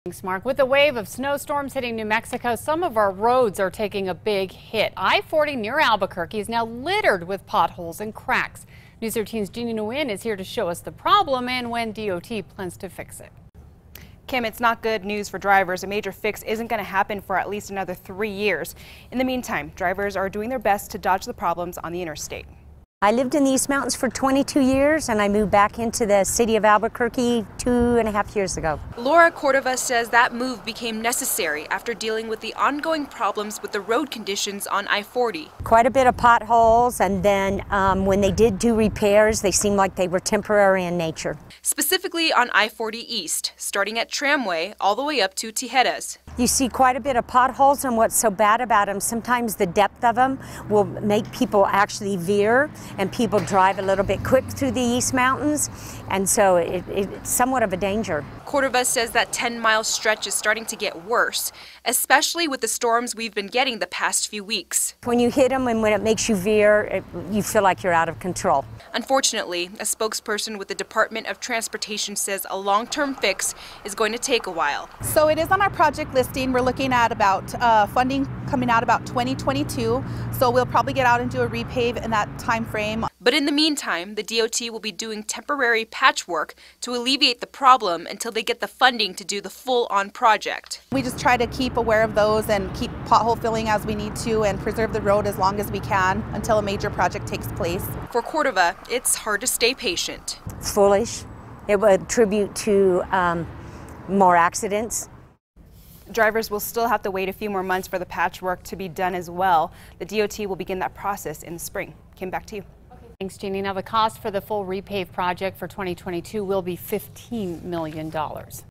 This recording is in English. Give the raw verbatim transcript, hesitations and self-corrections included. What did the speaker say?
Thanks, Mark. With a wave of snowstorms hitting New Mexico, some of our roads are taking a big hit. I forty near Albuquerque is now littered with potholes and cracks. News thirteen's Jeannie Nguyen is here to show us the problem and when D O T plans to fix it. Kim, it's not good news for drivers. A major fix isn't going to happen for at least another three years. In the meantime, drivers are doing their best to dodge the problems on the interstate. I lived in the East Mountains for twenty-two years, and I moved back into the city of Albuquerque two and a half years ago. Laura Cordova says that move became necessary after dealing with the ongoing problems with the road conditions on I forty. Quite a bit of potholes, and then um, when they did do repairs, they seemed like they were temporary in nature. Specifically on I forty East, starting at Tramway all the way up to Tijeras. You see quite a bit of potholes, and what's so bad about them, sometimes the depth of them will make people actually veer, and people drive a little bit quick through the East Mountains, and so it, it, it's somewhat of a danger. Cordova says that ten mile stretch is starting to get worse, especially with the storms we've been getting the past few weeks. When you hit them and when it makes you veer, it, you feel like you're out of control. Unfortunately, a spokesperson with the Department of Transportation says a long-term fix is going to take a while. So it is on our project listing. We're looking at about uh, funding coming out about twenty twenty-two. So we'll probably get out and do a repave in that time frame. But in the meantime, the D O T will be doing temporary patchwork to alleviate the problem until they get the funding to do the full-on project. We just try to keep aware of those and keep pothole filling as we need to and preserve the road as long as we can until a major project takes place. For Cordova, it's hard to stay patient. It's foolish. It would attribute to um, more accidents. Drivers will still have to wait a few more months for the patchwork to be done as well. The D O T will begin that process in the spring. Kim, back to you. Thanks, Jeannie. Now, the cost for the full repave project for twenty twenty-two will be fifteen million dollars.